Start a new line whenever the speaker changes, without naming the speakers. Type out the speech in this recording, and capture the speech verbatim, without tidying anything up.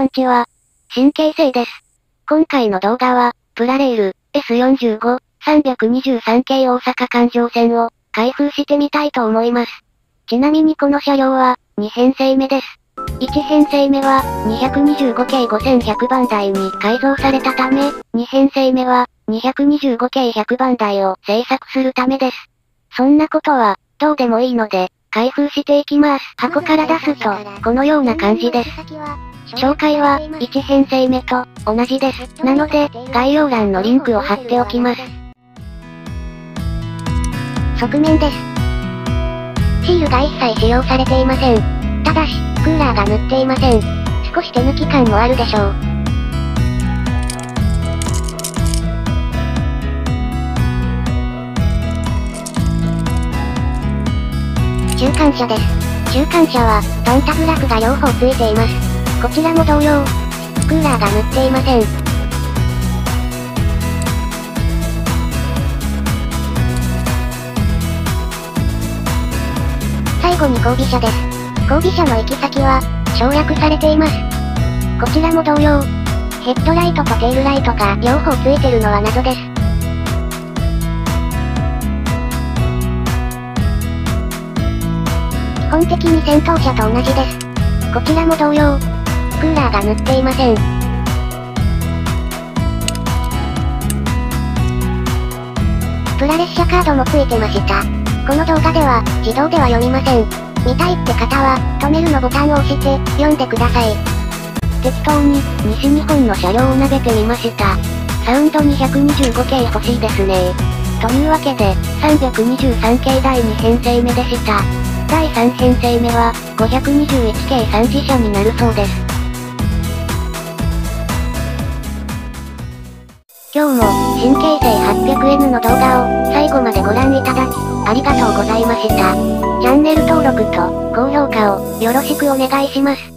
番地は、神経性です。今回の動画は、プラレール エスよんじゅうご、さんにさん系大阪環状線を開封してみたいと思います。ちなみにこの車両は、に編成目です。いち編成目は、ににご系ごせんひゃくばん台に改造されたため、に編成目は、ににご系ひゃくばん台を製作するためです。そんなことは、どうでもいいので、開封していきます。箱から出すと、このような感じです。紹介は、いち編成目と、同じです。なので、概要欄のリンクを貼っておきます。側面です。シールが一切使用されていません。ただし、クーラーが塗っていません。少し手抜き感もあるでしょう。中間車です。中間車は、パンタグラフが両方ついています。こちらも同様。クーラーが塗っていません。最後に後尾車です。後尾車の行き先は、省略されています。こちらも同様。ヘッドライトとテールライトが両方ついてるのは謎です。基本的に先頭車と同じです。こちらも同様。クーラーが塗っていません。プラ列車カードもついてました。この動画では、自動では読みません。見たいって方は、止めるのボタンを押して、読んでください。適当に、西日本の車両を並べてみました。サウンドににじゅうご系欲しいですね。というわけで、さんにさん系だいに編成目でした。だいさん編成目は、ごにじゅういち系さん次車になるそうです。今日も、神経性 はっぴゃくエヌ の動画を、最後までご覧いただき、ありがとうございました。チャンネル登録と、高評価を、よろしくお願いします。